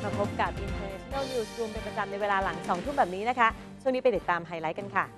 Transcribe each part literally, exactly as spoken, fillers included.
มาพบกับ International Newsroom เป็นประจำในเวลาหลังสองทุ่มแบบนี้นะคะช่วงนี้ไปติดตามไฮไลท์กันค่ะ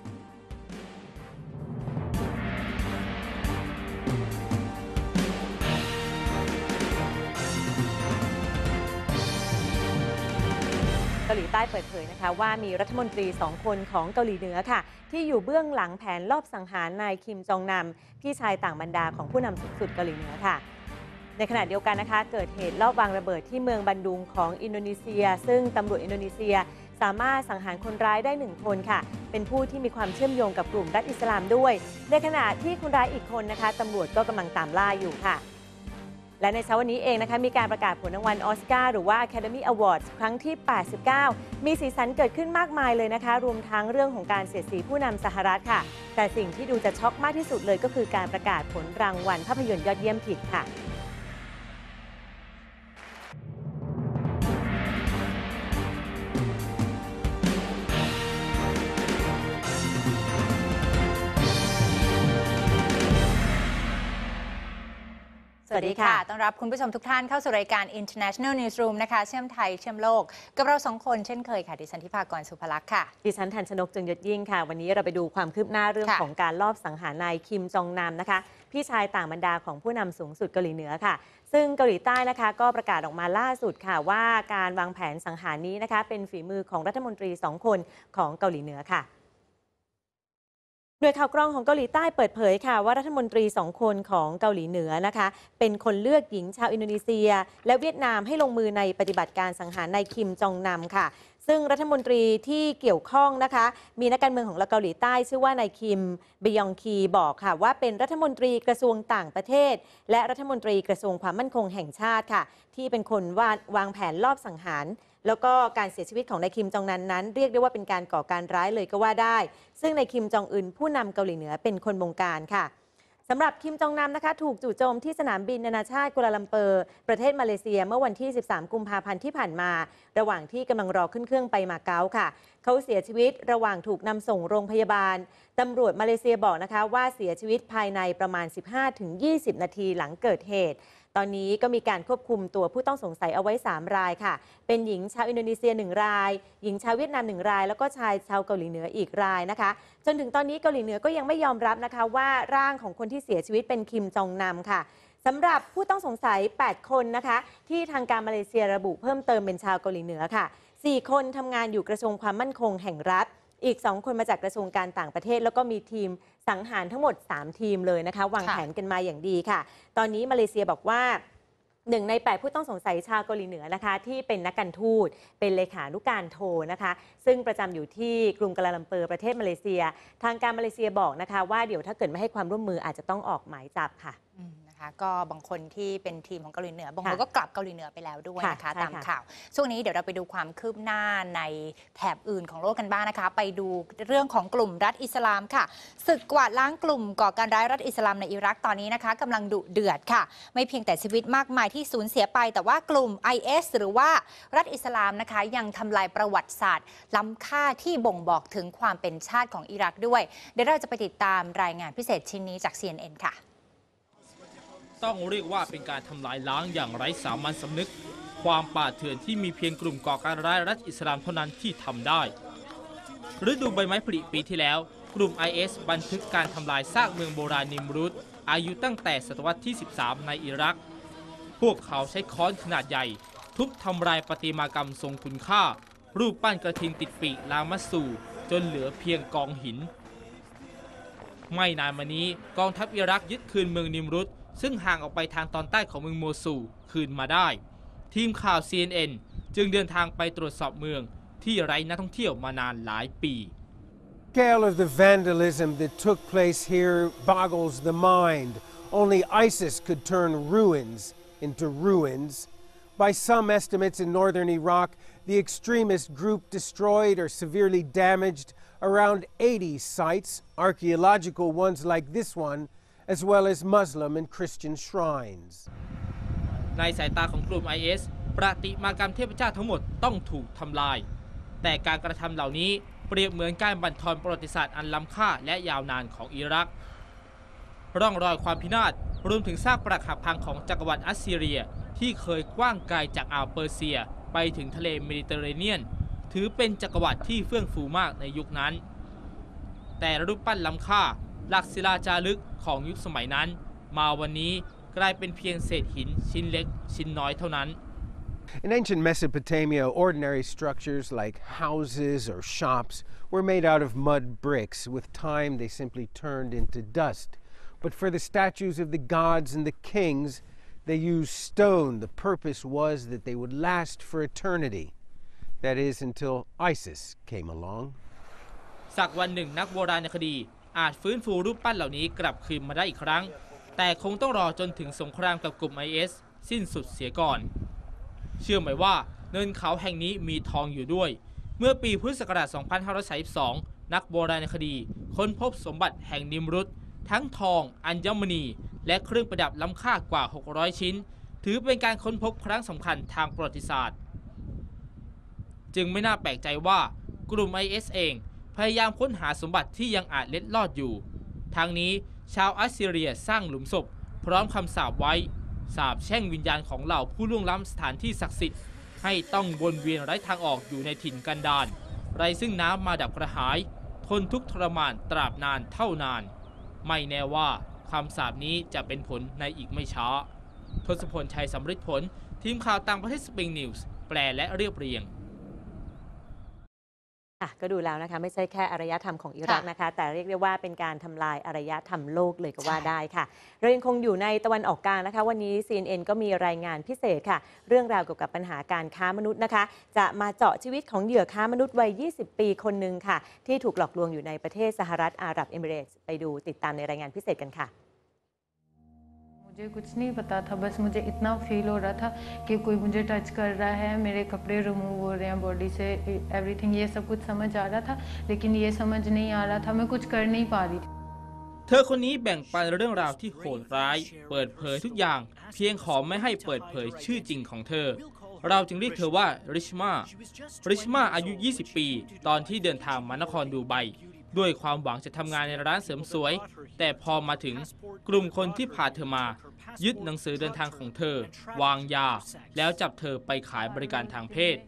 เกาหลีใต้เปิดเผยนะคะว่ามีรัฐมนตรีสองคนของเกาหลีเหนือค่ะที่อยู่เบื้องหลังแผนลอบสังหารนายคิมจองนำพี่ชายต่างบรรดาของผู้นำสูงสุดเกาหลีเหนือค่ะในขณะเดียวกันนะคะเกิดเหตุลอบวางระเบิดที่เมืองบันดุงของอินโดนีเซียซึ่งตำรวจอินโดนีเซียสามารถสังหารคนร้ายได้หนึ่งคนค่ะเป็นผู้ที่มีความเชื่อมโยงกับกลุ่มรัฐอิสลามด้วยในขณะที่คนร้ายอีกคนนะคะตำรวจก็กำลังตามล่าอยู่ค่ะและในเช้าวันนี้เองนะคะมีการประกาศผลรางวัลออสการ์หรือว่า Academy Awards ครั้งที่แปดสิบเก้ามีสีสันเกิดขึ้นมากมายเลยนะคะรวมทั้งเรื่องของการเสียดสีผู้นำสหรัฐค่ะแต่สิ่งที่ดูจะช็อกมากที่สุดเลยก็คือการประกาศผลรางวัลภาพยนตร์ยอดเยี่ยมผิดค่ะสวัสดีค่ะต้อนรับคุณผู้ชมทุกท่านเข้าสู่รายการ International Newsroom นะคะเชื่อมไทยเชื่อมโลกกับเราสองคนเช่นเคยค่ะดิฉันทิพากรสุภลักษณ์ค่ะดิฉันทันชนกจึงยศยิ่งค่ะวันนี้เราไปดูความคืบหน้าเรื่องของการลอบสังหารนายคิมจองนำนะคะพี่ชายต่างบรรดาของผู้นำสูงสุดเกาหลีเหนือค่ะซึ่งเกาหลีใต้นะคะก็ประกาศออกมาล่าสุดค่ะว่าการวางแผนสังหารนี้นะคะเป็นฝีมือของรัฐมนตรีสองคนของเกาหลีเหนือค่ะโดยข่าวกรองของเกาหลีใต้เปิดเผยค่ะว่ารัฐมนตรีสองคนของเกาหลีเหนือนะคะเป็นคนเลือกหญิงชาวอินโดนีเซียและเวียดนามให้ลงมือในปฏิบัติการสังหารนายคิมจองนำค่ะซึ่งรัฐมนตรีที่เกี่ยวข้องนะคะมีนักการเมืองของเกาหลีใต้ชื่อว่านายคิมบยองคีบอกค่ะว่าเป็นรัฐมนตรีกระทรวงต่างประเทศและรัฐมนตรีกระทรวงความมั่นคงแห่งชาติค่ะที่เป็นคนวางวางแผนลอบสังหารแล้วก็การเสียชีวิตของนายคิมจองนันนั้นเรียกได้ว่าเป็นการก่อการร้ายเลยก็ว่าได้ซึ่งนายคิมจองอึนผู้นำเกาหลีเหนือเป็นคนบงการค่ะสำหรับคิมจองนำนะคะถูกจู่โจมที่สนามบินนานาชาติกัวลาลัมเปอร์ประเทศมาเลเซียเมื่อวันที่สิบสามกุมภาพันธ์ที่ผ่านมาระหว่างที่กำลังรอขึ้นเครื่องไปมาเก๊าค่ะเขาเสียชีวิตระหว่างถูกนำส่งโรงพยาบาลตำรวจมาเลเซียบอกนะคะว่าเสียชีวิตภายในประมาณ สิบห้าถึงยี่สิบ นาทีหลังเกิดเหตุตอนนี้ก็มีการควบคุมตัวผู้ต้องสงสัยเอาไว้สามรายค่ะเป็นหญิงชาวอินโดนีเซียหนึ่งรายหญิงชาวเวียดนามหนึ่งรายแล้วก็ชายชาวเกาหลีเหนืออีกรายนะคะจนถึงตอนนี้เกาหลีเหนือก็ยังไม่ยอมรับนะคะว่าร่างของคนที่เสียชีวิตเป็นคิมจองนำค่ะสำหรับผู้ต้องสงสัยแปดคนนะคะที่ทางการมาเลเซียระบุเพิ่มเติมเป็นชาวเกาหลีเหนือค่ะสี่คนทำงานอยู่กระทรวงความมั่นคงแห่งรัฐอีกสองคนมาจากกระทรวงการต่างประเทศแล้วก็มีทีมสังหารทั้งหมดสามทีมเลยนะคะวางแผนกันมาอย่างดีค่ะตอนนี้มาเลเซียบอกว่าหนึ่งในแปดผู้ต้องสงสัยชาวเกาหลีเหนือนะคะที่เป็นนักการทูตเป็นเลขานุการโทนะคะซึ่งประจำอยู่ที่กรุงกัวลาลัมเปอร์ประเทศมาเลเซียทางการมาเลเซียบอกนะคะว่าเดี๋ยวถ้าเกิดไม่ให้ความร่วมมืออาจจะต้องออกหมายจับค่ะก็บางคนที่เป็นทีมของเกาหลีเหนือบางคนก็กลับเกาหลีเหนือไปแล้วด้วยนะคะตามข่าวช่วงนี้เดี๋ยวเราไปดูความคืบหน้าในแถบอื่นของโลกกันบ้างนะคะไปดูเรื่องของกลุ่มรัฐอิสลามค่ะศึกกวาดล้างกลุ่มก่อการร้ายรัฐอิสลามในอิรักตอนนี้นะคะกำลังดุเดือดค่ะไม่เพียงแต่ชีวิตมากมายที่สูญเสียไปแต่ว่ากลุ่ม ไอ เอส หรือว่ารัฐอิสลามนะคะยังทำลายประวัติศาสตร์ล้ำค่าที่บ่งบอกถึงความเป็นชาติของอิรักด้วยเดี๋ยวเราจะไปติดตามรายงานพิเศษชิ้นนี้จาก ซี เอ็น เอ็น ค่ะต้องเรียกว่าเป็นการทำลายล้างอย่างไร้สามัญสำนึกความป่าเถื่อนที่มีเพียงกลุ่มก่อการร้ายรัฐอิสลามเท่านั้นที่ทำได้ฤดูใบไม้ผลิปีที่แล้วกลุ่ม ไอ เอส บันทึกการทำลายซากเมืองโบราณนิมรุตอายุตั้งแต่ศตวรรษที่สิบสามในอิรักพวกเขาใช้ค้อนขนาดใหญ่ทุบทำลายประติมากรรมทรงคุณค่ารูปปั้นกระทิงติดปีกลามัสซูจนเหลือเพียงกองหินไม่นานมานี้กองทัพอิรักยึดคืนเมืองนิมรุตซึ่งห่างออกไปทางตอนใต้ของเมืองโมซูลคืนมาได้ทีมข่าว ซี เอ็น เอ็น จึงเดินทางไปตรวจสอบเมืองที่ไร้นักท่องเที่ยวมานานหลายปี Scale of the vandalism that took place here boggles the mind. Only ISIS could turn ruins into ruins. By some estimates in northern Iraq, the extremist group destroyed or severely damaged around eighty sites, archaeological ones like this one,as well as Muslim and Christian shrines. ในสายตาของกลุ่ม ไอ เอส ประติมากรรมเทพเจ้าทั้งหมดต้องถูกทำลายแต่การกระทำเหล่านี้เปรียบเหมือนการบั่นทอนประวัติศาสตร์อันล้ำค่าและยาวนานของอิรักร่องรอยความพินาศรวมถึงซากปรักหักพังของจักรวรรดิอัสซีเรียที่เคยกว้างไกลจากอ่าวเปอร์เซียไปถึงทะเลเมดิเตอร์เรเนียนถือเป็นจักรวรรดิที่เฟื่องฟูมากในยุคนั้นแต่รูปปั้นล้ำค่าหลักศิลาจารึกของยุคสมัยนั้นมาวันนี้กลายเป็นเพียงเศษหินชิ้นเล็กชิ้นน้อยเท่านั้น In ancient Mesopotamia, ordinary structures like houses or shops were made out of mud bricks. With time, they simply turned into dust. But for the statues of the gods and the kings, they used stone. The purpose was that they would last for eternity. That is, until ISIS came along. สักวันหนึ่งนักโบราณคดีอาจฟื้นฟูรูปปั้นเหล่านี้กลับคืนมาได้อีกครั้งแต่คงต้องรอจนถึงสงครามกับกลุ่ม ไอ เอส สิ้นสุดเสียก่อนเชื่อไหมว่าเนินเขาแห่งนี้มีทองอยู่ด้วยเมื่อปีพุทธศักราช สองพันห้าร้อยสามสิบสอง นักโบราณคดีค้นพบสมบัติแห่งนิมรุตทั้งทองอัญมณีและเครื่องประดับล้ำค่ากว่าหกร้อยชิ้นถือเป็นการค้นพบครั้งสำคัญทางประวัติศาสตร์จึงไม่น่าแปลกใจว่ากลุ่ม ไอ เอส เองพยายามค้นหาสมบัติที่ยังอาจเล็ดลอดอยู่ทางนี้ชาวอัสซีเรียสร้างหลุมศพพร้อมคำสาปไว้สาปแช่งวิญญาณของเหล่าผู้ล่วงล้ำสถานที่ศักดิ์สิทธิ์ให้ต้องวนเวียนไร้ทางออกอยู่ในถิ่นกันดารไร้ซึ่งน้ำมาดับกระหายทนทุกข์ทรมานตราบนานเท่านานไม่แน่ว่าคำสาปนี้จะเป็นผลในอีกไม่ช้าทศพลชัยสำริดผลทีมข่าวต่างประเทศสปริงนิวส์แปลและเรียบเรียงก็ดูแล้วนะคะไม่ใช่แค่อารยธรรมของอิรักนะคะแต่เรียกได้ว่าเป็นการทำลายอารยธรรมโลกเลยก็ว่าได้ค่ะเรายังคงอยู่ในตะวันออกกลางนะคะวันนี้ ซี เอ็น เอ็น ก็มีรายงานพิเศษค่ะเรื่องราวเกี่ยวกับปัญหาการค้ามนุษย์นะคะจะมาเจาะชีวิตของเหยื่อค้ามนุษย์วัยยี่สิบปีคนหนึ่งค่ะที่ถูกหลอกลวงอยู่ในประเทศสหรัฐอาหรับเอมิเรตส์ไปดูติดตามในรายงานพิเศษกันค่ะ मुझे कुछ नहीं पता था बस मुझे इतना फील हो रहा था कि कोई मुझे टच कर रहा है मेरे कपड़े रिमूव हो रहे हैं बॉडी से एवरीथिंग ये सब कुछ समझ आ रहा था लेकिन ये समझ नहीं आ रहा था मैं कुछ कर नहीं पा रही थी เธอคนนี้แบ่งปันเรื่องราวที่โหดร้ายเปิดเผยทุกอย่างเพียงขอไม่ให้เปิดเผยชื่อจริงของเธอเราจึงเรียกเธอว่าริชมาริชมาอายุยี่สิบปีตอนที่เดินทางมานครดูไบด้วยความหวังจะทำงานในร้านเสริมสวยแต่พอมาถึงกลุ่มคนที่พาเธอมายึดหนังสือเดินทางของเธอวางยาแล้วจับเธอไปขายบริการทางเพศ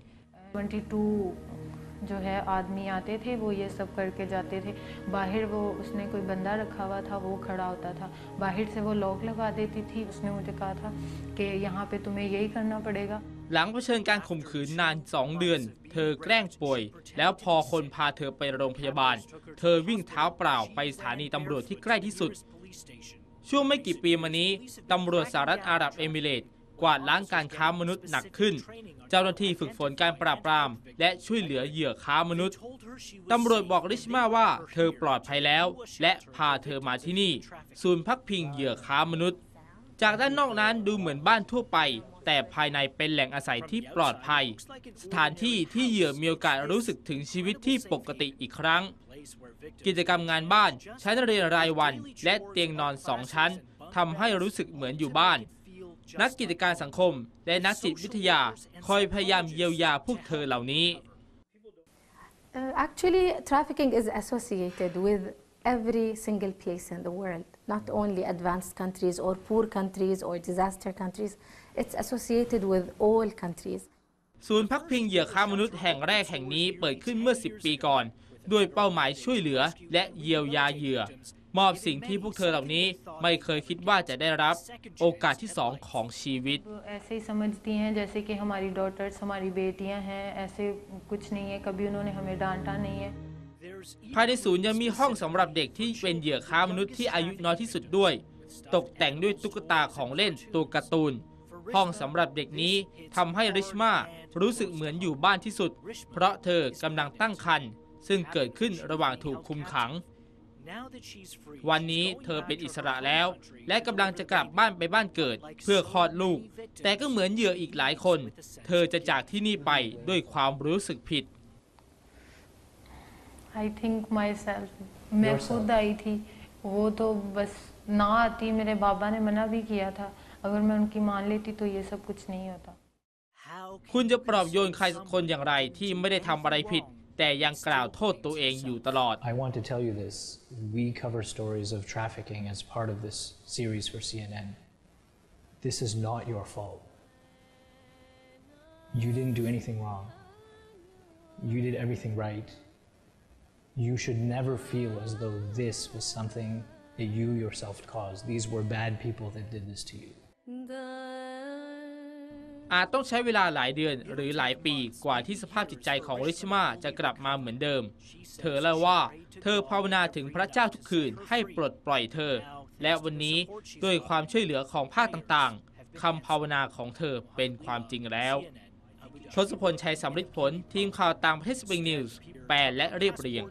जो है आदमी आते थे वो ये सब करके जाते थे बाहर वो उसने कोई बंदा रखा हुआ था वो खड़ा होता था बाहर से वो लॉक लगा देती थी उसने मुझे कहा था कि यहाँ पे तुम्हें यही करना पड़ेगा หลังเผชิญการข่มขืนนานสองเดือนเธอแกล้งป่วยแล้วพอคนพาเธอไปโรงพยาบาลเธอวิ่งเท้าเปล่าไปสถานีตำรวจที่ใกล้ที่สุดช่วงไม่กี่ปีมานี้ตำรวจสหรัฐอาหรับเอมิเรตส์กวาดล้างการค้ามนุษย์หนักขึ้นเจ้าหน้าที่ฝึกฝนการปราบปรามและช่วยเหลือเหยื่อค้ามนุษย์ตำรวจบอกริชมาว่าเธอปลอดภัยแล้วและพาเธอมาที่นี่ศูนย์พักพิงเหยื่อค้ามนุษย์จากด้านนอกนั้นดูเหมือนบ้านทั่วไปแต่ภายในเป็นแหล่งอาศัยที่ปลอดภัยสถานที่ที่เหยื่อมีโอกาสรู้สึกถึงชีวิตที่ปกติอีกครั้งกิจกรรมงานบ้านชั้นเรียนรายวันและเตียงนอนสองชั้นทำให้รู้สึกเหมือนอยู่บ้านนักกิจการสังคมและนักจิตวิทยาคอยพยายามเยียวยาพวกเธอเหล่านี้ uh, Actually, trafficking is associated with every single place in the world, not only advanced countries or poor countries or disaster countries. It's associated with all countries. ศูนย์พักพิงเหยื่อค้ามนุษย์แห่งแรกแห่งนี้เปิดขึ้นเมื่อสิบปีก่อนด้วยเป้าหมายช่วยเหลือและเยียวยาเหยื่อมอบสิ่งที่พวกเธอเหล่านี้ไม่เคยคิดว่าจะได้รับโอกาสที่สองของชีวิต ऐसे समझती हैं जैसे कि हमारी डॉटर्स हमारी बेटियां हैं ऐसे कुछ नहीं है कभी उन्होंने हमें डांटा नहीं है ภายในศูนย์ยังมีห้องสำหรับเด็กที่เป็นเหยื่อค้ามนุษย์ที่อายุน้อยที่สุดด้วยตกแต่งด้วยตุ๊กตาของเล่นตัวการ์ตูนห้องสำหรับเด็กนี้ทำให้ริชมารู้สึกเหมือนอยู่บ้านที่สุดเพราะเธอกำลังตั้งครรภ์ซึ่งเกิดขึ้นระหว่างถูกคุมขังวันนี้เธอเป็นอิสระแล้วและกำลังจะกลับบ้านไปบ้านเกิดเพื่อคลอดลูกแต่ก็เหมือนเหยื่ออีกหลายคนเธอจะจากที่นี่ไปด้วยความรู้สึกผิด I think myself แม่खुद आई थी वो तो बस ना आती मेरे बाबा ने मना भी किया था अगर मैं उनकी मान लेती तो ये सब कुछ नहीं होता คุณจะปลอบโยนใครสักคนอย่างไรที่ไม่ได้ทำอะไรผิดแต่ยังกล่าวโทษตัวเองอยู่ตลอด I want to tell you this. We cover stories of trafficking as part of this series for ซี เอ็น เอ็น. This is not your fault. you didn't do anything wrong. You did everything right. You should never feel as though this was something that you yourself caused. These were bad people that did this to you. อาจต้องใช้เวลาหลายเดือนหรือหลายปีกว่าที่สภาพจิตใจของริชมาจะกลับมาเหมือนเดิมเธอเล่าว่าเธอภาวนาถึงพระเจ้าทุกคืนให้ปลดปล่อยเธอและวันนี้ด้วยความช่วยเหลือของภาคต่างๆคำภาวนาของเธอเป็นความจริงแล้วทศพล ชัยสำริดผลทีมข่าวต่างประเทศ Spring News แปลและเรียบเรียง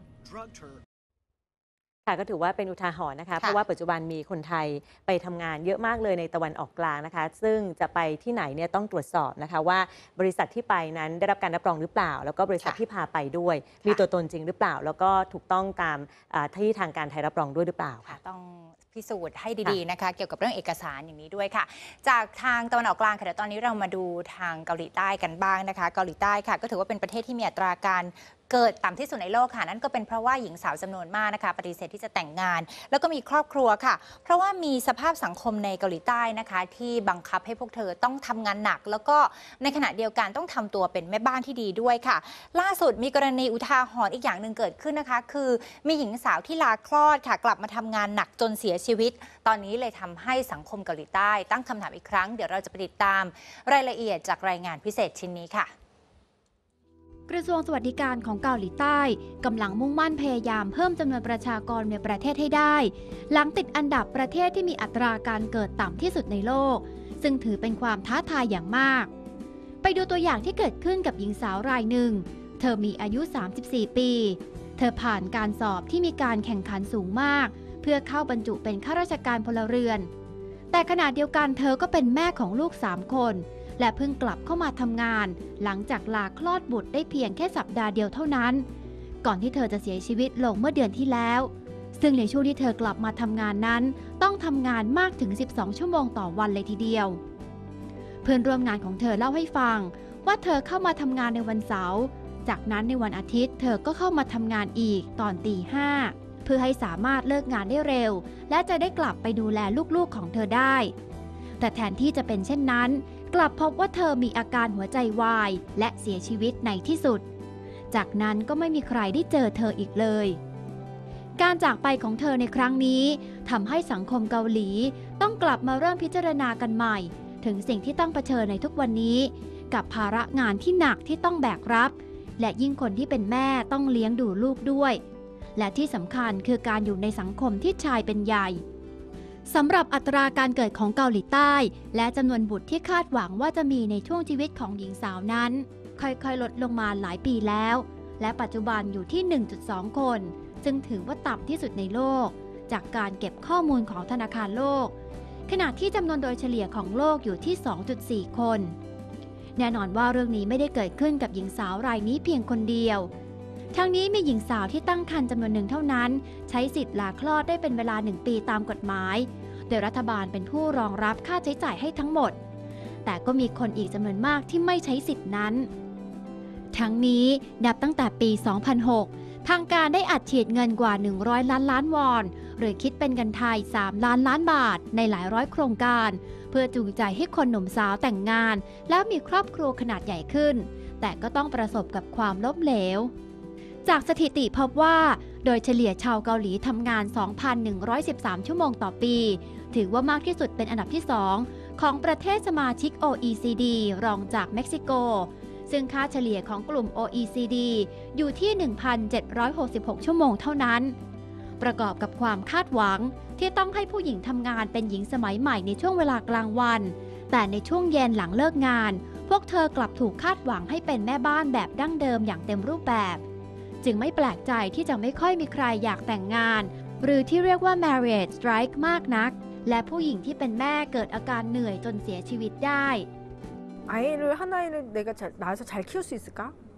ค่ะก็ถือว่าเป็นอุทาหรณ์นะคะเพราะว่าปัจจุบันมีคนไทยไปทำงานเยอะมากเลยในตะวันออกกลางนะคะซึ่งจะไปที่ไหนเนี่ยต้องตรวจสอบนะคะว่าบริษัทที่ไปนั้นได้รับการรับรองหรือเปล่าแล้วก็บริษัทที่พาไปด้วยมีตัวตนจริงหรือเปล่าแล้วก็ถูกต้องตามที่ทางการไทยรับรองด้วยหรือเปล่าค่ะต้องพิสูจน์ให้ดีๆนะคะเกี่ยวกับเรื่องเอกสารอย่างนี้ด้วยค่ะจากทางตะวันออกกลางค่ะเดี๋ยวตอนนี้เรามาดูทางเกาหลีใต้กันบ้างนะคะเกาหลีใต้ค่ะก็ถือว่าเป็นประเทศที่มีอัตราการเกิดต่ำที่สุดในโลกค่ะนั่นก็เป็นเพราะว่าหญิงสาวจำนวนมากนะคะปฏิเสธที่จะแต่งงานแล้วก็มีครอบครัวค่ะเพราะว่ามีสภาพสังคมในเกาหลีใต้นะคะที่บังคับให้พวกเธอต้องทำงานหนักแล้วก็ในขณะเดียวกันต้องทำตัวเป็นแม่บ้านที่ดีด้วยค่ะล่าสุดมีกรณีอุทาหรณ์อีกอย่างหนึ่งเกิดขึ้นนะคะคือมีหญิงสาวที่ลาคลอดค่ะกลับมาทำงานหนักจนเสียชีวิตตอนนี้เลยทำให้สังคมเกาหลีใต้ตั้งคำถามอีกครั้งเดี๋ยวเราจะไปติดตามรายละเอียดจากรายงานพิเศษชิ้นนี้ค่ะกระทรวงสวัสดิการของเกาหลีใต้กำลังมุ่งมั่นพยายามเพิ่มจำนวนประชากรในประเทศให้ได้หลังติดอันดับประเทศที่มีอัตราการเกิดต่ำที่สุดในโลกซึ่งถือเป็นความท้าทายอย่างมากไปดูตัวอย่างที่เกิดขึ้นกับหญิงสาวรายหนึ่งเธอมีอายุสามสิบสี่ปีเธอผ่านการสอบที่มีการแข่งขันสูงมากเพื่อเข้าบรรจุเป็นข้าราชการพลเรือนแต่ขณะเดียวกันเธอก็เป็นแม่ของลูกสามคนและเพิ่งกลับเข้ามาทำงานหลังจากลาคลอดบุตรได้เพียงแค่สัปดาห์เดียวเท่านั้นก่อนที่เธอจะเสียชีวิตลงเมื่อเดือนที่แล้วซึ่งในช่วงที่เธอกลับมาทำงานนั้นต้องทำงานมากถึงสิบสองชั่วโมงต่อวันเลยทีเดียวเพื่อนร่วมงานของเธอเล่าให้ฟังว่าเธอเข้ามาทำงานในวันเสาร์จากนั้นในวันอาทิตย์เธอก็เข้ามาทำงานอีกตอนตีห้าเพื่อให้สามารถเลิกงานได้เร็วและจะได้กลับไปดูแลลูกๆของเธอได้แต่แทนที่จะเป็นเช่นนั้นกลับพบว่าเธอมีอาการหัวใจวายและเสียชีวิตในที่สุดจากนั้นก็ไม่มีใครได้เจอเธออีกเลยการจากไปของเธอในครั้งนี้ทำให้สังคมเกาหลีต้องกลับมาเริ่มพิจารณากันใหม่ถึงสิ่งที่ต้องเผชิญในทุกวันนี้กับภาระงานที่หนักที่ต้องแบกรับและยิ่งคนที่เป็นแม่ต้องเลี้ยงดูลูกด้วยและที่สำคัญคือการอยู่ในสังคมที่ชายเป็นใหญ่สำหรับอัตราการเกิดของเกาหลีใต้และจำนวนบุตรที่คาดหวังว่าจะมีในช่วงชีวิตของหญิงสาวนั้นค่อยๆลดลงมาหลายปีแล้วและปัจจุบันอยู่ที่ หนึ่งจุดสอง คนซึ่งถือว่าต่ำที่สุดในโลกจากการเก็บข้อมูลของธนาคารโลกขณะที่จำนวนโดยเฉลี่ยของโลกอยู่ที่ สองจุดสี่ คนแน่นอนว่าเรื่องนี้ไม่ได้เกิดขึ้นกับหญิงสาวรายนี้เพียงคนเดียวทั้งนี้มีหญิงสาวที่ตั้งครรภ์จำนวนหนึ่งเท่านั้นใช้สิทธิ์ลาคลอดได้เป็นเวลาหนึ่งปีตามกฎหมายโดยรัฐบาลเป็นผู้รองรับค่าใช้จ่ายให้ทั้งหมดแต่ก็มีคนอีกจำนวนมากที่ไม่ใช้สิทธินั้นทั้งนี้นับตั้งแต่ปี สองพันหก ทางการได้อัดฉีดเงินกว่า หนึ่งร้อย ล้านล้านวอนหรือคิดเป็นเงินไทย สาม ล้านล้านบาทในหลายร้อยโครงการเพื่อจูงใจให้คนหนุ่มสาวแต่งงานแล้วมีครอบครัวขนาดใหญ่ขึ้นแต่ก็ต้องประสบกับความล้มเหลวจากสถิติพบว่าโดยเฉลี่ยชาวเกาหลีทำงาน สองพันหนึ่งร้อยสิบสาม ชั่วโมงต่อปีถือว่ามากที่สุดเป็นอันดับที่สองของประเทศสมาชิก โอ อี ซี ดี รองจากเม็กซิโกซึ่งค่าเฉลี่ยของกลุ่ม โอ อี ซี ดี อยู่ที่ หนึ่งพันเจ็ดร้อยหกสิบหก ชั่วโมงเท่านั้นประกอบกับความคาดหวังที่ต้องให้ผู้หญิงทำงานเป็นหญิงสมัยใหม่ในช่วงเวลากลางวันแต่ในช่วงเย็นหลังเลิกงานพวกเธอกลับถูกคาดหวังให้เป็นแม่บ้านแบบดั้งเดิมอย่างเต็มรูปแบบจึงไม่แปลกใจที่จะไม่ค่อยมีใครอยากแต่งงานหรือที่เรียกว่า marriage strike มากนักและผู้หญิงที่เป็นแม่เกิดอาการเหนื่อยจนเสียชีวิตได้ 아이를 하나를 내가 잘, 낳아서 잘 키울 수 있을까?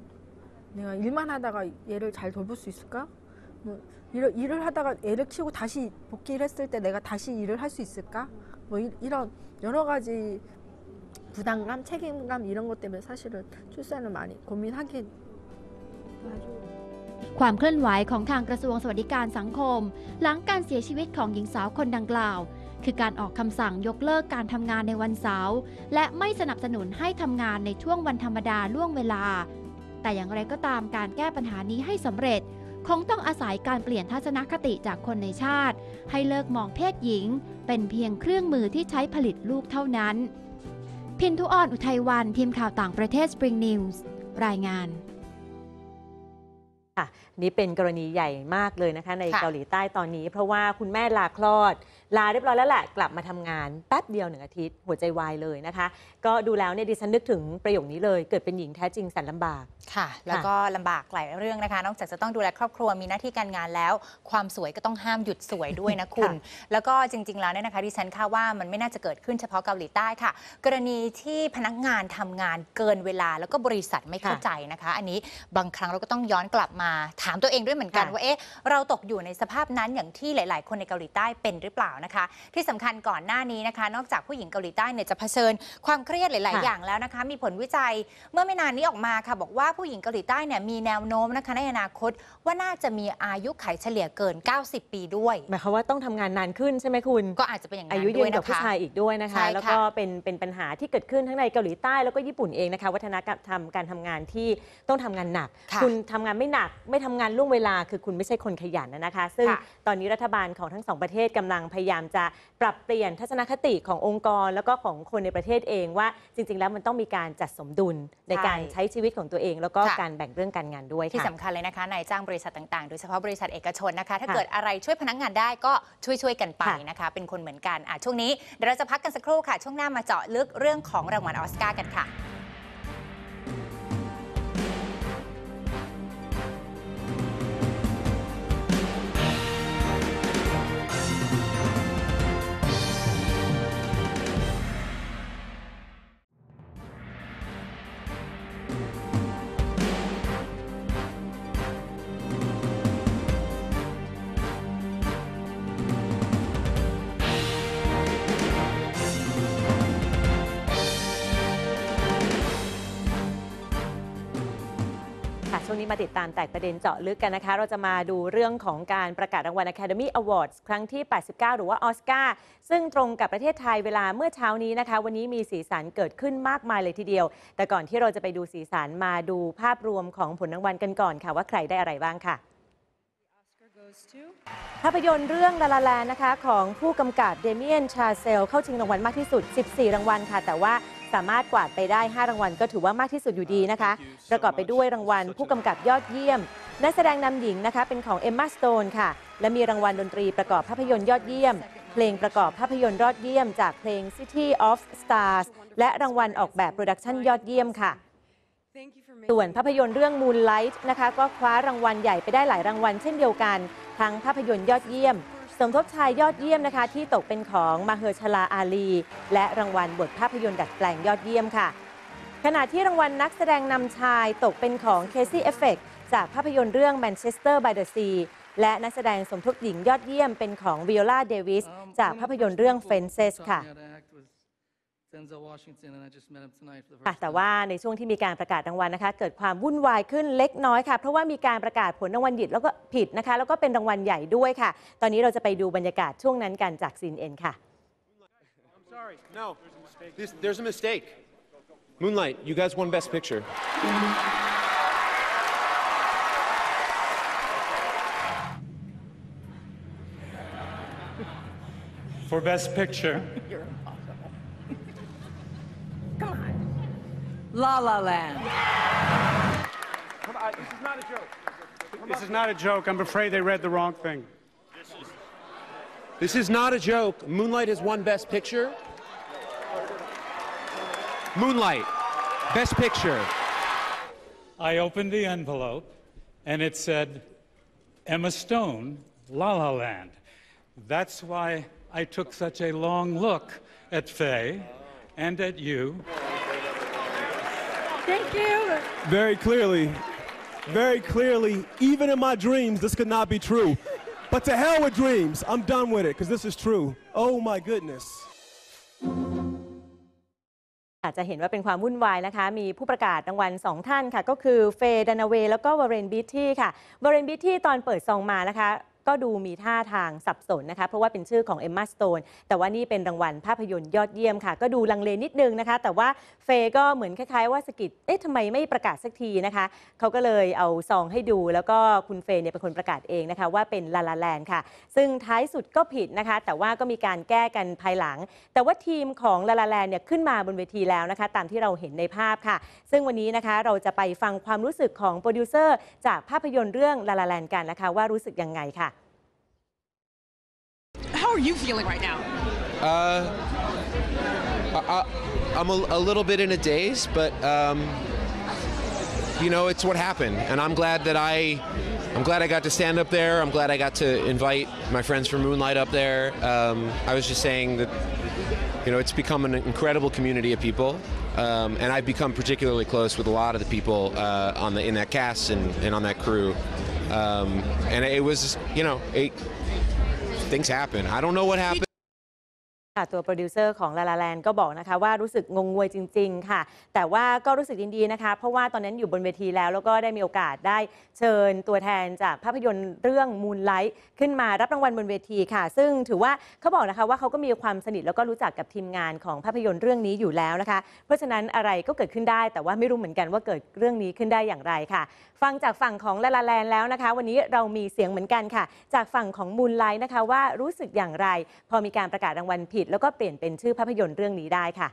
내가 일만 하다가 얘를 잘 돌볼 수 있을까? 뭐 일, 일을 하다가 애를 키우고 다시 복귀를 했을 때 내가 다시 일을 할 수 있을까? 뭐 이, 이런 여러 가지 부담감, 책임감 이런 것 때문에 사실은 출산을 많이 고민하게 하죠. ความเคลื่อนไหวของทางกระทรวงสวัสดิการสังคมหลังการเสียชีวิตของหญิงสาวคนดังกล่าวคือการออกคำสั่งยกเลิกการทำงานในวันเสาร์และไม่สนับสนุนให้ทำงานในช่วงวันธรรมดาล่วงเวลาแต่อย่างไรก็ตามการแก้ปัญหานี้ให้สำเร็จคงต้องอาศัยการเปลี่ยนทัศนคติจากคนในชาติให้เลิกมองเพศหญิงเป็นเพียงเครื่องมือที่ใช้ผลิตลูกเท่านั้นพินทุออนอุทัยวันทีมข่าวต่างประเทศ Spring News รายงานนี่เป็นกรณีใหญ่มากเลยนะคะในเกาหลีใต้ตอนนี้เพราะว่าคุณแม่ลาคลอดลาเรียบร้อยแล้วแหละกลับมาทำงานแป๊บเดียวหนึ่งอาทิตย์หัวใจวายเลยนะคะก็ดูแล้วเนี่ยดิฉันนึกถึงประโยคนี้เลยเกิดเป็นหญิงแท้จริงแสนลำบากค่ะแล้วก็ลำบากหลายเรื่องนะคะนอกจากจะต้องดูแลครอบครัวมีหน้าที่การงานแล้วความสวยก็ต้องห้ามหยุดสวยด้วยนะคุณ แล้วก็จริงๆแล้วเนี่ยนะคะดิฉันคาดว่ามันไม่น่าจะเกิดขึ้นเฉพาะเกาหลีใต้ค่ะกรณีที่พนักงานทำงานเกินเวลาแล้วก็บริษัทไม่เข้าใจนะคะอันนี้บางครั้งเราก็ต้องย้อนกลับมาถามตัวเองด้วยเหมือนกันว่าเอ๊ะเราตกอยู่ในสภาพนั้นอย่างที่หลายๆคนในเกาหลีใต้เป็นหรือเปล่านะคะที่สำคัญก่อนหน้านี้นะคะนอกจากผู้หญิงเกาหลีใต้เนี่ยจะเผชิญความเครียดหลายๆอย่างแล้วนะคะมีผลวิจัยเมื่อไม่นานนี้ออกมาค่ะบอกว่าผู้หญิงเกาหลีใต้เนี่ยมีแนวโน้มนะคะในอนาคตว่าน่าจะมีอายุขัยเฉลี่ยเกินเก้าสิบปีด้วยหมายความว่าต้องทำงานนานขึ้นใช่ไหมคุณก็อาจจะเป็นอย่างนั้นอายุยืนกว่าผู้ชายอีกด้วยนะคะแล้วก็เป็นเป็นปัญหาที่เกิดขึ้นทั้งในเกาหลีใต้แล้วก็ญี่ปุ่นเองนะคะวัฒนธรรมการทำงานที่ต้องทำงานหนักคุณทำงานไม่หนักไม่ทำงานล่วงเวลาคือคุณไม่ใช่คนขยันนะคะซึ่งตอนนี้รัฐบาลของทั้งสองประเทศกำลังพยายามจะปรับเปลี่ยนทัศนคติขององค์กรแล้วก็ของคนในประเทศเองว่าจริงๆแล้วมันต้องมีการจัดสมดุลในการใช้ชีวิตของตัวเองแล้วก็การแบ่งเรื่องการงานด้วยที่สำคัญเลยนะคะนายจ้างบริษัทต่างๆโดยเฉพาะบริษัทเอกชนนะคะถ้าเกิดอะไรช่วยพนักงานได้ก็ช่วยๆกันไปนะคะเป็นคนเหมือนกันอ่ะช่วงนี้เดี๋ยวเราจะพักกันสักครู่ค่ะช่วงหน้ามาเจาะลึกเรื่องของรางวัลออสการ์กันค่ะช่วงนี้มาติดตามแตกประเด็นเจาะลึกกันนะคะเราจะมาดูเรื่องของการประกาศรางวัล Academy Awards ครั้งที่แปดสิบเก้าหรือว่าออสการ์ซึ่งตรงกับประเทศไทยเวลาเมื่อเช้านี้นะคะวันนี้มีสีสันเกิดขึ้นมากมายเลยทีเดียวแต่ก่อนที่เราจะไปดูสีสันมาดูภาพรวมของผลรางวัลกันก่อนค่ะว่าใครได้อะไรบ้างค่ะภาพยนตร์เรื่องลาลาแลนด์นะคะของผู้กำกับเดเมียนชาเซลเข้าชิงรางวัลมากที่สุดสิบสี่รางวัลค่ะแต่ว่าสามารถกวาดไปได้ห้ารางวัลก็ถือว่ามากที่สุดอยู่ดีนะคะประกอบไปด้วยรางวัลผู้กำกับยอดเยี่ยมนักแสดงนำหญิงนะคะเป็นของเอมมาสโตนค่ะและมีรางวัลดนตรีประกอบภาพยนตร์ยอดเยี่ยมเพลงประกอบภาพยนตร์ยอดเยี่ยมจากเพลง City of Stars และรางวัลออกแบบโปรดักชั่นยอดเยี่ยมค่ะส่วนภาพยนตร์เรื่อง Moonlight นะคะก็คว้ารางวัลใหญ่ไปได้หลายรางวัลเช่นเดียวกันทั้งภาพยนตร์ยอดเยี่ยมสมทบชายยอดเยี่ยมนะคะที่ตกเป็นของมาเฮอร์ชลาอาลีและรางวัลบทภาพยนตร์ดัดแปลงยอดเยี่ยมค่ะขณะที่รางวัลนักแสดงนำชายตกเป็นของเคซี่เอฟเฟกต์จากภาพยนตร์เรื่อง Manchester by the Sea และนักแสดงสมทบหญิงยอดเยี่ยมเป็นของวิโอลาเดวิสจากภาพยนตร์เรื่อง Fences ค่ะแต่ว่าในช่วงที่มีการประกาศรางวัลนะคะเกิดความวุ่นวายขึ้นเล็กน้อยค่ะเพราะว่ามีการประกาศผลรางวัลหยิบแล้วก็ผิดนะคะแล้วก็เป็นรางวัลใหญ่ด้วยค่ะตอนนี้เราจะไปดูบรรยากาศช่วงนั้นกันจาก ซี เอ็น เอ็น ค่ะ Sorry, no, this, there's a mistake. Moonlight, you guys won Best Picture. For Best Picture. Come on. La La Land. Come on, this is not a joke. This is not a joke. I'm afraid they read the wrong thing. This is not a joke. Moonlight has won Best Picture. Moonlight, Best Picture. I opened the envelope and it said Emma Stone, La La Land. That's why I took such a long look at Faye and at you. Thank you. Very clearly, very clearly, even in my dreams, this could not be true. But to hell with dreams. I'm done with it because this is true. Oh my goodness. อาจจะเห็นว่าเป็นความวุ่นวายนะคะมีผู้ประกาศรางวัลสองท่านค่ะก็คือเฟย์ดานาเวย์แล้วก็วาเรนบิทตี้ค่ะวาเรนบิทตี้ตอนเปิดซองมานะคะก็ดูมีท่าทางสับสนนะคะเพราะว่าเป็นชื่อของเอมมาสโตนแต่ว่านี่เป็นรางวัลภาพยนตร์ยอดเยี่ยมค่ะก็ดูลังเลนิดนึงนะคะแต่ว่าเฟย์ก็เหมือนคล้ายๆว่าสกิดเอ๊ะทำไมไม่ประกาศสักทีนะคะเขาก็เลยเอาซองให้ดูแล้วก็คุณเฟย์เนี่ยเป็นคนประกาศเองนะคะว่าเป็นลาลาแลนด์ค่ะซึ่งท้ายสุดก็ผิดนะคะแต่ว่าก็มีการแก้กันภายหลังแต่ว่าทีมของลาลาแลนด์เนี่ยขึ้นมาบนเวทีแล้วนะคะตามที่เราเห็นในภาพค่ะซึ่งวันนี้นะคะเราจะไปฟังความรู้สึกของโปรดิวเซอร์จากภาพยนตร์เรื่องลาลาแลนด์กันนะคะว่ารู้สึกยังไงค่ะ How are you feeling right now? Uh, I, I'm a, a little bit in a daze, but um, you know, it's what happened, and I'm glad that I, I'm glad I got to stand up there. I'm glad I got to invite my friends from Moonlight up there. Um, I was just saying that, you know, it's become an incredible community of people, um, and I've become particularly close with a lot of the people uh, on the in that cast and, and on that crew, um, and it was, you know, it, things happen. I don't know what happened. ตัวโปรดิวเซอร์ของลาลาแลนด์ก็บอกนะคะว่ารู้สึกงงงวยจริงๆค่ะแต่ว่าก็รู้สึกยินดีนะคะเพราะว่าตอนนั้นอยู่บนเวทีแล้วแล้วก็ได้มีโอกาสได้เชิญตัวแทนจากภาพยนตร์เรื่อง Moonlight ขึ้นมารับรางวัลบนเวทีค่ะซึ่งถือว่าเขาบอกนะคะว่าเขาก็มีความสนิทแล้วก็รู้จักกับทีมงานของภาพยนตร์เรื่องนี้อยู่แล้วนะคะเพราะฉะนั้นอะไรก็เกิดขึ้นได้แต่ว่าไม่รู้เหมือนกันว่าเกิดเรื่องนี้ขึ้นได้อย่างไรค่ะฟังจากฝั่งของลาลาแลนด์แล้วนะคะวันนี้เรามีเสียงเหมือนกันค่ะจากฝั่งของ Moonlight นะคะว่ารู้สึกอย่างไรพอมีการประกาศรางวัลผิดแล้วก็เปลี่ยนเป็นชื่อภาพยนตร์เรื่องนี้ได้ค่ะ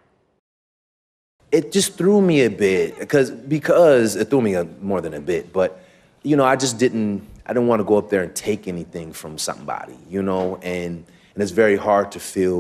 It just threw me a bit because because it threw me a, more than a bit but you know I just didn't I didn't want to go up there and take anything from somebody you know and and it's very hard to feel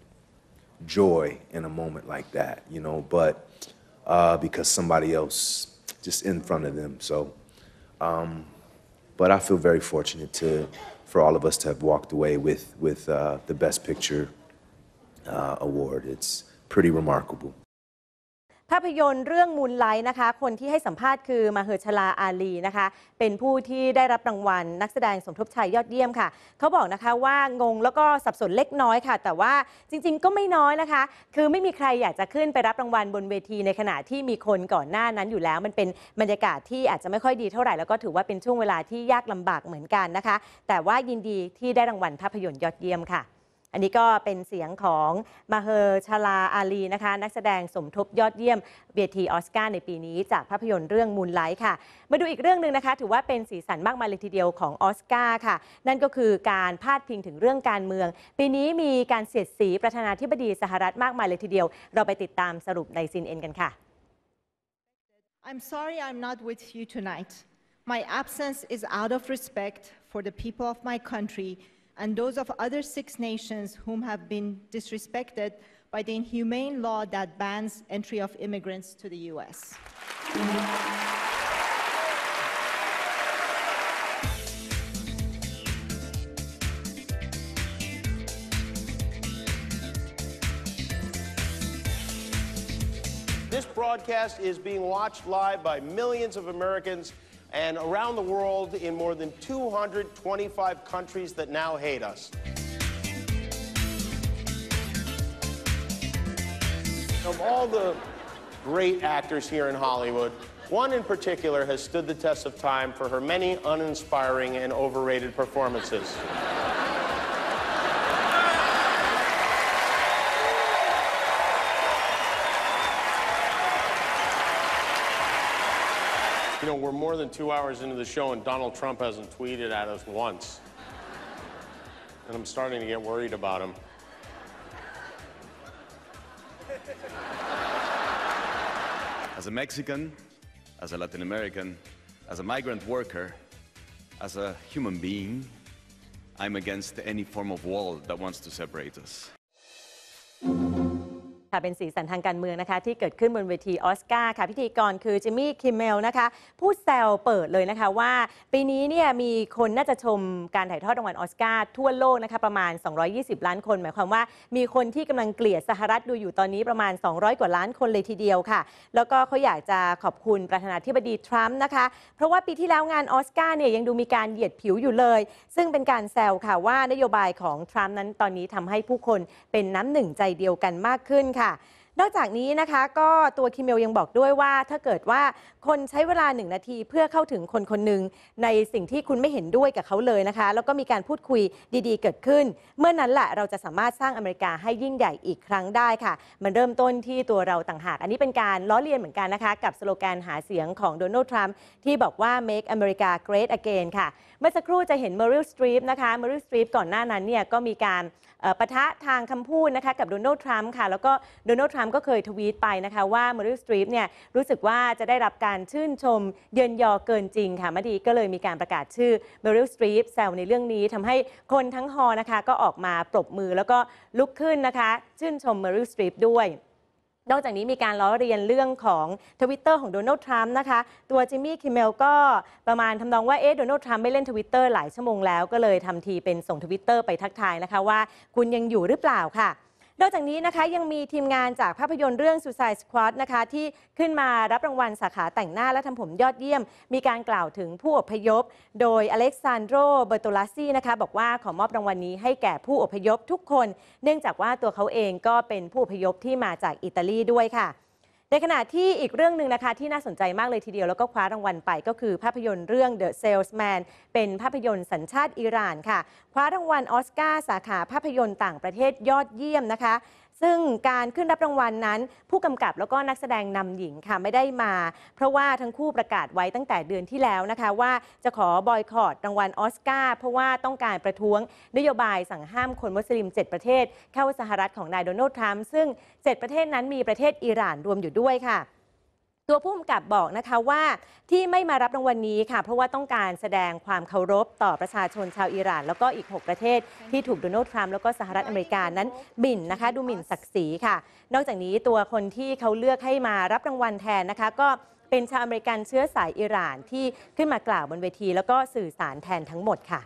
joy in a moment like that you know but uh, because somebody else just in front of them so um, but I feel very fortunate to for all of us to have walked away with with uh, the best picture uh, award it's pretty remarkable ภาพยนตร์เรื่อง Moonlight นะคะคนที่ให้สัมภาษณ์คือมาเฮอร์ชลาอาลีนะคะเป็นผู้ที่ได้รับรางวัลนักแสดงสมทบชายยอดเยี่ยมค่ะเขาบอกนะคะว่างงแล้วก็สับสนเล็กน้อยค่ะแต่ว่าจริงๆก็ไม่น้อยนะคะคือไม่มีใครอยากจะขึ้นไปรับรางวัลบนเวทีในขณะที่มีคนก่อนหน้านั้นอยู่แล้วมันเป็นบรรยากาศที่อาจจะไม่ค่อยดีเท่าไหร่แล้วก็ถือว่าเป็นช่วงเวลาที่ยากลำบากเหมือนกันนะคะแต่ว่ายินดีที่ได้รางวัลภาพยนตร์ยอดเยี่ยมค่ะอันนี้ก็เป็นเสียงของมาเฮอร์ชลาอาลีนะคะนักแสดงสมทบยอดเยี่ยมเวทีออสการ์ในปีนี้จากภาพยนตร์เรื่อง Moonlight ค่ะมาดูอีกเรื่องหนึ่งนะคะถือว่าเป็นสีสันมากมายเลยทีเดียวของออสการ์ค่ะนั่นก็คือการพาดพิงถึงเรื่องการเมืองปีนี้มีการเสียดสีประธานาธิบดีสหรัฐมากมายเลยทีเดียวเราไปติดตามสรุปใน ซี เอ็น เอ็น กันค่ะ I'm sorry I'm not with you tonight. My absence is out of respect for the people of my country and those of other six nations whom have been disrespected by the inhumane law that bans entry of immigrants to the U S. This broadcast is being watched live by millions of Americans and around the world in more than two hundred twenty-five countries that now hate us. Of all the great actors here in Hollywood, one in particular has stood the test of time for her many uninspiring and overrated performances. You know, we're more than two hours into the show and Donald Trump hasn't tweeted at us once. And I'm starting to get worried about him. As a Mexican, as a Latin American, as a migrant worker, as a human being, I'm against any form of wall that wants to separate us. ค่ะเป็นสีสันทางการเมืองนะคะที่เกิดขึ้นบนเวทีออสการ์ค่ะพิธีกรคือจิมมี่คิมเมลนะคะพูดแซวเปิดเลยนะคะว่าปีนี้เนี่ยมีคนน่าจะชมการถ่ายทอดรางวัลออสการ์ทั่วโลกนะคะประมาณสองร้อยยี่สิบล้านคนหมายความว่ามีคนที่กำลังเกลียดสหรัฐดูอยู่ตอนนี้ประมาณสองร้อยกว่าล้านคนเลยทีเดียวค่ะแล้วก็เขาอยากจะขอบคุณประธานาธิบดีทรัมป์นะคะเพราะว่าปีที่แล้วงานออสการ์เนี่ยยังดูมีการเหยียดผิวอยู่เลยซึ่งเป็นการแซวค่ะว่านโยบายของทรัมป์นั้นตอนนี้ทำให้ผู้คนเป็นน้ำหนึ่งใจเดียวกันมากขึ้นค่ะนอกจากนี้นะคะก็ตัวคิมเมลยังบอกด้วยว่าถ้าเกิดว่าคนใช้เวลาหนึ่งนาทีเพื่อเข้าถึงคนคนหนึ่งในสิ่งที่คุณไม่เห็นด้วยกับเขาเลยนะคะแล้วก็มีการพูดคุยดีๆเกิดขึ้นเมื่อนั้นแหละเราจะสามารถสร้างอเมริกาให้ยิ่งใหญ่อีกครั้งได้ค่ะมันเริ่มต้นที่ตัวเราต่างหากอันนี้เป็นการล้อเลียนเหมือนกันนะคะกับสโลแกนหาเสียงของโดนัลด์ทรัมป์ที่บอกว่า Make America Great Again ค่ะเมื่อสักครู่จะเห็น Meryl Streep นะคะ Meryl Streep ก่อนหน้านั้นเนี่ยก็มีการปะทะทางคำพูดนะคะกับโดนัลด์ทรัมป์ค่ะแล้วก็โดนัลด์ทรัมป์ก็เคยทวีตไปนะคะว่า Meryl Streep เนี่ยรู้สึกว่าจะได้รับการชื่นชมเยินยอเกินจริงค่ะมาดีก็เลยมีการประกาศชื่อ Meryl Streep แซวในเรื่องนี้ทำให้คนทั้งฮอลนะคะก็ออกมาปรบมือแล้วก็ลุกขึ้นนะคะชื่นชม Meryl Streep ด้วยนอกจากนี้มีการล้อเรียนเรื่องของทวิตเตอร์ของโดนัลด์ทรัมป์นะคะตัวจิมมี่คิมเมลก็ประมาณทำนองว่าเอ๊ะโดนัลด์ทรัมป์ไม่เล่นทวิตเตอร์หลายชั่วโมงแล้วก็เลยทำทีเป็นส่งทวิตเตอร์ไปทักทายนะคะว่าคุณยังอยู่หรือเปล่าค่ะนอกจากนี้นะคะยังมีทีมงานจากภาพยนตร์เรื่อง Suicide Squad นะคะที่ขึ้นมารับรางวัลสาขาแต่งหน้าและทำผมยอดเยี่ยมมีการกล่าวถึงผู้อพยพโดยอเล็กซานโดรเบอร์โตลาซีนะคะบอกว่าขอมอบรางวัลนี้ให้แก่ผู้อพยพทุกคนเนื่องจากว่าตัวเขาเองก็เป็นผู้อพยพที่มาจากอิตาลีด้วยค่ะในขณะที่อีกเรื่องหนึ่งนะคะที่น่าสนใจมากเลยทีเดียวแล้วก็คว้ารางวัลไปก็คือภาพยนตร์เรื่อง The Salesman เป็นภาพยนตร์สัญชาติอิหร่านค่ะคว้ารางวัลออสการ์สาขาภาพยนตร์ต่างประเทศยอดเยี่ยมนะคะซึ่งการขึ้นรับรางวัลนั้นผู้กำกับแล้วก็นักแสดงนำหญิงค่ะไม่ได้มาเพราะว่าทั้งคู่ประกาศไว้ตั้งแต่เดือนที่แล้วนะคะว่าจะขอบอยคอตรางวัลออสการ์เพราะว่าต้องการประท้วงนโยบายสั่งห้ามคนมุสลิมเจ็ดประเทศเข้าสหรัฐของนายโดนัลด์ทรัมป์ซึ่งเจ็ดประเทศนั้นมีประเทศอิหร่านรวมอยู่ด้วยค่ะตัวผู้กำกับบอกนะคะว่าที่ไม่มารับรางวัลนี้ค่ะเพราะว่าต้องการแสดงความเคารพต่อประชาชนชาวอิหร่านแล้วก็อีกหกประเทศที่ถูกโดนัลด์ทรัมป์แล้วก็สหรัฐอเมริกานั้นหมิ่นนะคะดูหมิ่นศักดิ์ศรีค่ะนอกจากนี้ตัวคนที่เขาเลือกให้มารับรางวัลแทนนะคะก็เป็นชาวอเมริกันเชื้อสายอิหร่านที่ขึ้นมากล่าวบนเวทีแล้วก็สื่อสารแทนทั้งหมดค่ะ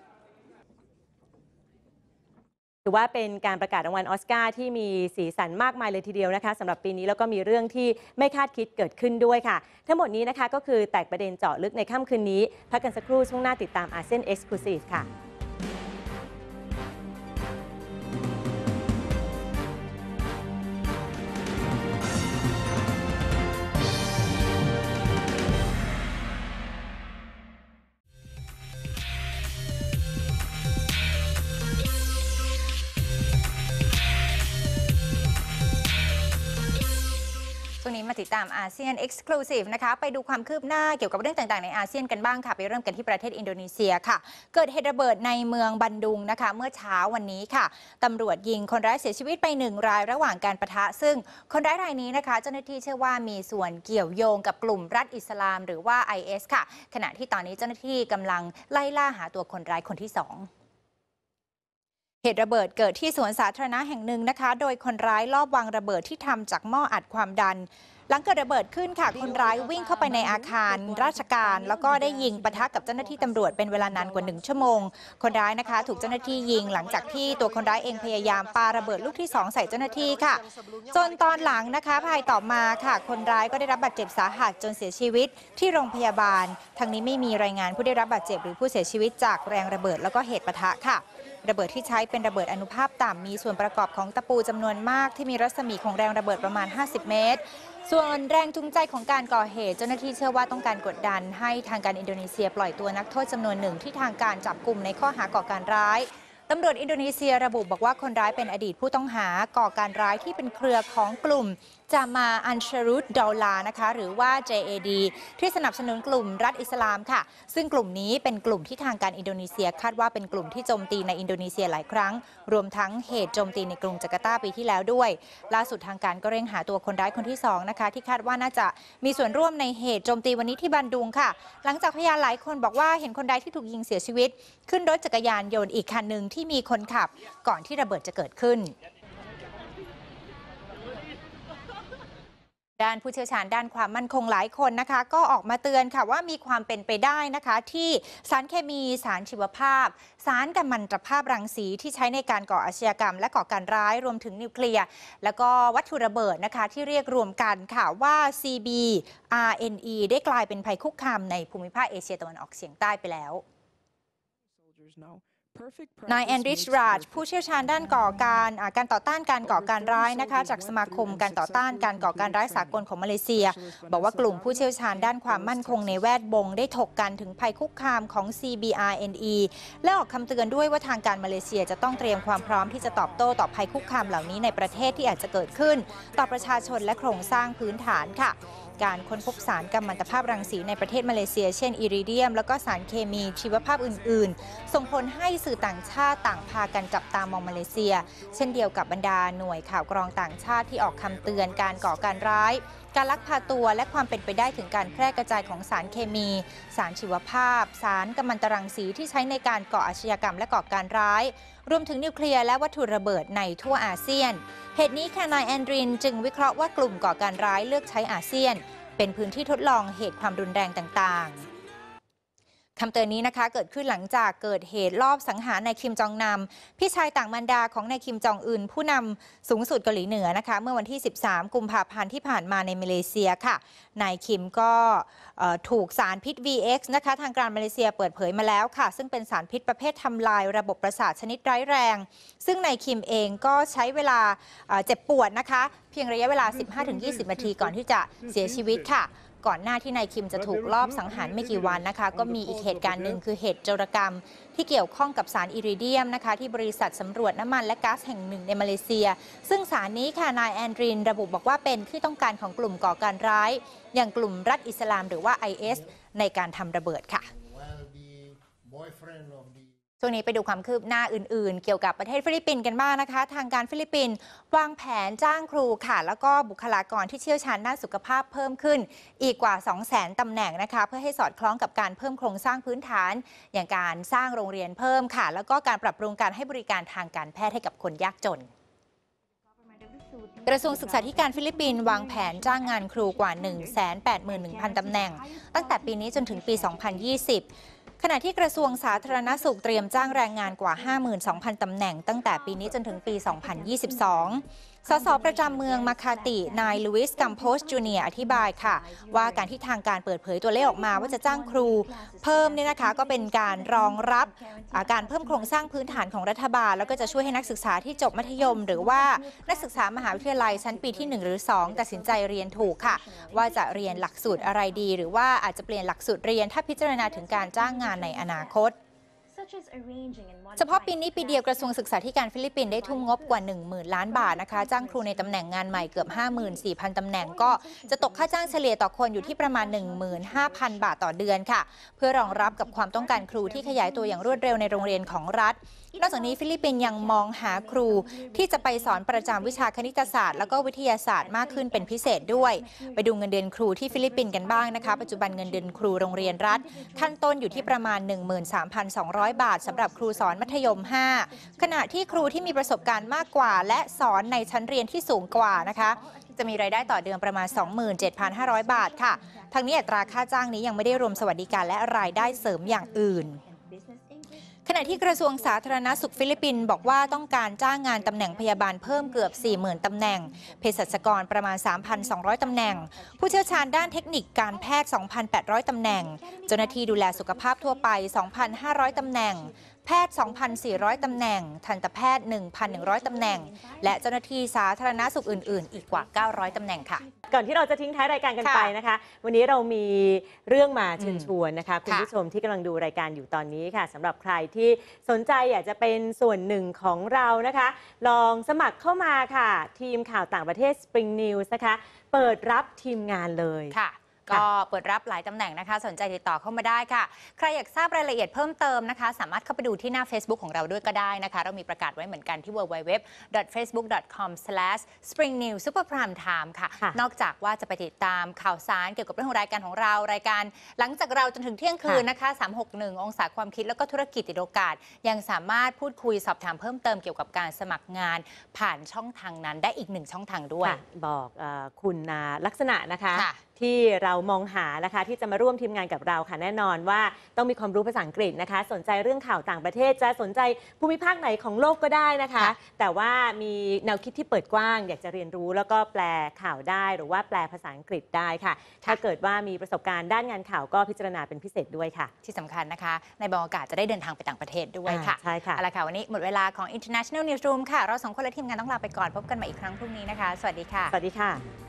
ถือว่าเป็นการประกาศรางวัลออสการ์ที่มีสีสันมากมายเลยทีเดียวนะคะสำหรับปีนี้แล้วก็มีเรื่องที่ไม่คาดคิดเกิดขึ้นด้วยค่ะทั้งหมดนี้นะคะก็คือแตกประเด็นเจาะลึกในค่ำคืนนี้พักกันสักครู่ช่วงหน้าติดตามอาเซียน Exclusive ค่ะช่วงนี้มาติดตามอาเซียน Exclusive นะคะไปดูความคืบหน้าเกี่ยวกับเรื่องต่างๆในอาเซียนกันบ้างค่ะไปเริ่มกันที่ประเทศอินโดนีเซียค่ะเกิดเหตุระเบิดในเมืองบันดุงนะคะเมื่อเช้าวันนี้ค่ะตำรวจยิงคนร้ายเสียชีวิตไปหนึ่งรายระหว่างการปะทะซึ่งคนร้ายรายนี้นะคะเจ้าหน้าที่เชื่อว่ามีส่วนเกี่ยวโยงกับกลุ่มรัฐอิสลามหรือว่า ไอ เอส ค่ะขณะที่ตอนนี้เจ้าหน้าที่กำลังไล่ล่าหาตัวคนร้ายคนที่สองเหตุระเบิดเกิดที่สวนสาธารณะแห่งหนึ่งนะคะโดยคนร้ายลอบวางระเบิดที่ทำจากหม้ออัดความดันหลังเกิดระเบิดขึ้นค่ะคนร้ายวิ่งเข้าไปในอาคารราชการแล้วก็ได้ยิงปะทะกับเจ้าหน้าที่ตำรวจเป็นเวลานานกว่าหนึ่งชั่วโมงคนร้ายนะคะถูกเจ้าหน้าที่ยิงหลังจากที่ตัวคนร้ายเองพยายามปาระเบิดลูกที่สองใส่เจ้าหน้าที่ค่ะจนตอนหลังนะคะภายต่อมาค่ะคนร้ายก็ได้รับบาดเจ็บสาหัสจนเสียชีวิตที่โรงพยาบาลทั้งนี้ไม่มีรายงานผู้ได้รับบาดเจ็บหรือผู้เสียชีวิตจากแรงระเบิดแล้วก็เหตุปะทะค่ะระเบิดที่ใช้เป็นระเบิดอนุภาคต่ำมีส่วนประกอบของตะปูจำนวนมากที่มีรัศมีของแรงระเบิดประมาณห้าสิบเมตรส่วนแรงจูงใจของการก่อเหตุเจ้าหน้าที่เชื่อว่าต้องการกดดันให้ทางการอินโดนีเซียปล่อยตัวนักโทษจำนวนหนึ่งที่ทางการจับกลุ่มในข้อหาก่อการร้ายตำรวจอินโดนีเซียระบุบอกว่าคนร้ายเป็นอดีตผู้ต้องหาก่อการร้ายที่เป็นเครือของกลุ่มจามาอันชารุดดอลลานะคะหรือว่า เจ เอ ดี ที่สนับสนุนกลุ่มรัฐอิสลามค่ะซึ่งกลุ่มนี้เป็นกลุ่มที่ทางการอินโดนีเซียคาดว่าเป็นกลุ่มที่โจมตีในอินโดนีเซียหลายครั้งรวมทั้งเหตุโจมตีในกรุงจาการ์ตาปีที่แล้วด้วยล่าสุดทางการก็เร่งหาตัวคนร้ายคนที่สองนะคะที่คาดว่าน่าจะมีส่วนร่วมในเหตุโจมตีวันนี้ที่บันดุงค่ะหลังจากพยานหลายคนบอกว่าเห็นคนร้ายที่ถูกยิงเสียชีวิตขึ้นรถจักรยานยนต์อีกคันหนึ่งที่มีคนขับก่อนที่ระเบิดจะเกิดขึ้นด้านผู้เชี่ยวชาญด้านความมั่นคงหลายคนนะคะก็ออกมาเตือนค่ะว่ามีความเป็นไปได้นะคะที่สารเคมีสารชีวภาพสารกัมมันตภาพรังสีที่ใช้ในการก่ออาชญากรรมและก่อการร้ายรวมถึงนิวเคลียร์แล้วก็วัตถุระเบิดนะคะที่เรียกรวมกันค่ะว่า ซี บี อาร์ เอ็น อี ได้กลายเป็นภัยคุกคามในภูมิภาคเอเชียตะวันออกเฉียงใต้ไปแล้วนายแอนดริชราจผู้เชี่ยวชาญด้านก่อการการต่อต้านการก่อการร้ายนะคะจากสมาคมการต่อต้านการก่อการร้ายสากลของมาเลเซียบอกว่ากลุ่มผู้เชี่ยวชาญด้านความมั่นคงในแวดวงได้ถกกันถึงภัยคุกคามของ ซี บี อาร์ เอ็น อี และออกคำเตือนด้วยว่าทางการมาเลเซียจะต้องเตรียมความพร้อมที่จะตอบโต้ต่อภัยคุกคามเหล่านี้ในประเทศที่อาจจะเกิดขึ้นต่อประชาชนและโครงสร้างพื้นฐานค่ะการค้นพบสารกัมมันตภาพรังสีในประเทศมาเลเซียเช่นอิริเดียมแล้วก็สารเคมีชีวภาพอื่นๆส่งผลให้สื่อต่างชาติต่างพากันจับตามองมาเลเซียเช่นเดียวกับบรรดาหน่วยข่าวกรองต่างชาติที่ออกคำเตือนการก่อการร้ายการลักพาตัวและความเป็นไปได้ถึงการแพร่กระจายของสารเคมีสารชีวภาพสารกัมมันตรังสีที่ใช้ในการก่ออาชญากรรมและก่อการร้ายรวมถึงนิวเคลียร์และวัตถุระเบิดในทั่วอาเซียนเหตุนี้ค่ะนายแอนดรินจึงวิเคราะห์ว่ากลุ่มก่อการร้ายเลือกใช้อาเซียนเป็นพื้นที่ทดลองเหตุความรุนแรงต่างๆคำเตือนนี้นะคะเกิดขึ้นหลังจากเกิดเหตุลอบสังหารนายคิมจองนำพี่ชายต่างมารดาของนายคิมจองอึนผู้นำสูงสุดเกาหลีเหนือนะคะเมื่อวันที่สิบสามกุมภาพันธ์ที่ผ่านมาในมาเลเซียค่ะนายคิมก็ถูกสารพิษ วี เอ็กซ์ นะคะทางการมาเลเซียเปิดเผยมาแล้วค่ะซึ่งเป็นสารพิษประเภททำลายระบบประสาทชนิดร้ายแรงซึ่งนายคิมเองก็ใช้เวลาเจ็บปวดนะคะเพียงระยะเวลา สิบห้าถึงยี่สิบ นาทีก่อนที่จะเสียชีวิตค่ะก่อนหน้าที่นายคิมจะถูกลอบสังหารไม่กี่วันนะคะก็มีอีกเหตุการณ์หนึ่งคือเหตุโจรกรรมที่เกี่ยวข้องกับสารอิริเดียมนะคะที่บริษัทสำรวจน้ำมันและก๊าซแห่งหนึ่งในมาเลเซียซึ่งสารนี้ค่ะนายแอนดรินระบุบอกว่าเป็นที่ต้องการของกลุ่มก่อการร้ายอย่างกลุ่มรัฐอิสลามหรือว่า ไอ เอส ในการทำระเบิดค่ะช่วงนี้ไปดูความคืบหน้าอื่นๆเกี่ยวกับประเทศฟิลิปปินส์กันบ้างนะคะทางการฟิลิปปินส์วางแผนจ้างครูค่ะแล้วก็บุคลากรที่เชี่ยวชาญด้านสุขภาพเพิ่มขึ้นอีกกว่า สองแสน ตำแหน่งนะคะเพื่อให้สอดคล้องกับการเพิ่มโครงสร้างพื้นฐานอย่างการสร้างโรงเรียนเพิ่มค่ะแล้วก็การปรับปรุงการให้บริการทางการแพทย์ให้กับคนยากจนกระทรวงศึกษาธิการฟิลิปปินส์วางแผนจ้างงานครูกว่า หนึ่งแสนแปดหมื่นหนึ่งพัน ตำแหน่งตั้งแต่ปีนี้จนถึงปี สองพันยี่สิบขณะที่กระทรวงสาธารณสุขเตรียมจ้างแรงงานกว่า ห้าหมื่นสองพัน ตำแหน่งตั้งแต่ปีนี้จนถึงปี สองพันยี่สิบสอง สสประจำเมืองมาคาตินายลุอิสกัมโพสจูเนียอธิบายค่ะว่าการที่ทางการเปิดเผยตัวเลขออกมาว่าจะจ้างครูเพิ่มเนี่ยนะคะก็เป็นการรองรับการเพิ่มโครงสร้างพื้นฐานของรัฐบาลแล้วก็จะช่วยให้นักศึกษาที่จบมัธยมหรือว่านักศึกษามหาวิทยาลัยชั้นปีที่หนึ่งหรือสองตัดสินใจเรียนถูกค่ะว่าจะเรียนหลักสูตรอะไรดีหรือว่าอาจจะเปลี่ยนหลักสูตรเรียนถ้าพิจารณาถึงการจ้างงานในอนาคตเฉพาะปีนี้ปีเดียวกระทรวงศึกษาธิการฟิลิปปินส์ได้ทุ่มงบกว่า หนึ่งหมื่น ล้านบาทนะคะจ้างครูในตำแหน่งงานใหม่เกือบ ห้าหมื่นสี่พัน ตำแหน่งก็จะตกค่าจ้างเฉลี่ยต่อคนอยู่ที่ประมาณ หนึ่งหมื่นห้าพัน บาทต่อเดือนค่ะเพื่อรองรับกับความต้องการครูที่ขยายตัวอย่างรวดเร็วในโรงเรียนของรัฐนอกจากนี้ฟิลิปปินส์ยังมองหาครูที่จะไปสอนประจำวิชาคณิตศาสตร์แล้วก็วิทยาศาสตร์มากขึ้นเป็นพิเศษด้วยไปดูเงินเดือนครูที่ฟิลิปปินส์กันบ้างนะคะปัจจุบันเงินเดือนครูโรงเรียนรัฐขั้นต้นอยู่ที่ประมาณ หนึ่งหมื่นสามพันสองร้อย บาทสำหรับครูสอนมัธยมห้าขณะที่ครูที่มีประสบการณ์มากกว่าและสอนในชั้นเรียนที่สูงกว่านะคะจะมีรายได้ต่อเดือนประมาณ สองหมื่นเจ็ดพันห้าร้อย บาทค่ะทั้งนี้อัตราค่าจ้างนี้ยังไม่ได้รวมสวัสดิการและรายได้เสริมอย่างอื่นขณะที่กระทรวงสาธารณสุขฟิลิปปินส์บอกว่าต้องการจ้างงานตำแหน่งพยาบาลเพิ่มเกือบ สี่หมื่น ตำแหน่งเภสัชกรประมาณ สามพันสองร้อย ตำแหน่งผู้เชี่ยวชาญด้านเทคนิคการแพทย์ สองพันแปดร้อย ตำแหน่งเจ้าหน้าที่ดูแลสุขภาพทั่วไป สองพันห้าร้อย ตำแหน่งแพทย์ สองพันสี่ร้อย ตำแหน่งทันตแพทย์ หนึ่งพันหนึ่งร้อย ตำแหน่งและเจ้าหน้าที่สาธารณสุขอื่นๆอีกกว่า เก้าร้อย ตำแหน่งค่ะก่อนที่เราจะทิ้งท้ายรายการกันไปนะคะวันนี้เรามีเรื่องมาเชิญชวนนะคะคุณผู้ชมที่กำลังดูรายการอยู่ตอนนี้ค่ะสำหรับใครที่สนใจอยากจะเป็นส่วนหนึ่งของเรานะคะลองสมัครเข้ามาค่ะทีมข่าวต่างประเทศ Spring News นะคะเปิดรับทีมงานเลยค่ะก็เปิดรับหลายตำแหน่งนะคะสนใจติดต่อเข้ามาได้ค่ะใครอยากทราบรายละเอียดเพิ่มเติมนะคะสามารถเข้าไปดูที่หน้า Facebook ของเราด้วยก็ได้นะคะเรามีประกาศไว้เหมือนกันที่ ดับเบิลยู ดับเบิลยู ดับเบิลยู ดอท เฟซบุ๊ก ดอท คอม สแลช สปริงนิวส์ ซูเปอร์ไพรม์ไทม์ ค่ะนอกจากว่าจะไปติดตามข่าวสารเกี่ยวกับเรื่องของรายการของเรารายการหลังจากเราจนถึงเที่ยงคืนนะคะสามหกหนึ่งองศาความคิดแล้วก็ธุรกิจติดโอกาสยังสามารถพูดคุยสอบถามเพิ่มเติมเกี่ยวกับการสมัครงานผ่านช่องทางนั้นได้อีกหนึ่งช่องทางด้วยบอกคุณลักษณะนะคะที่เรามองหานะคะที่จะมาร่วมทีมงานกับเราค่ะแน่นอนว่าต้องมีความรู้ภาษาอังกฤษนะคะสนใจเรื่องข่าวต่างประเทศจะสนใจภูมิภาคไหนของโลกก็ได้นะคะแต่ว่ามีแนวคิดที่เปิดกว้างอยากจะเรียนรู้แล้วก็แปลข่าวได้หรือว่าแปลภาษาอังกฤษได้ค่ะถ้าเกิดว่ามีประสบการณ์ด้านงานข่าวก็พิจารณาเป็นพิเศษด้วยค่ะที่สำคัญนะคะในบางโอกาสจะได้เดินทางไปต่างประเทศด้วยค่ะใช่ค่ะเอาละค่ะวันนี้หมดเวลาของ International Newsroom ค่ะเราสองคนและทีมงานต้องลาไปก่อนพบกันใหม่อีกครั้งพรุ่งนี้นะคะสวัสดีค่ะสวัสดีค่ะ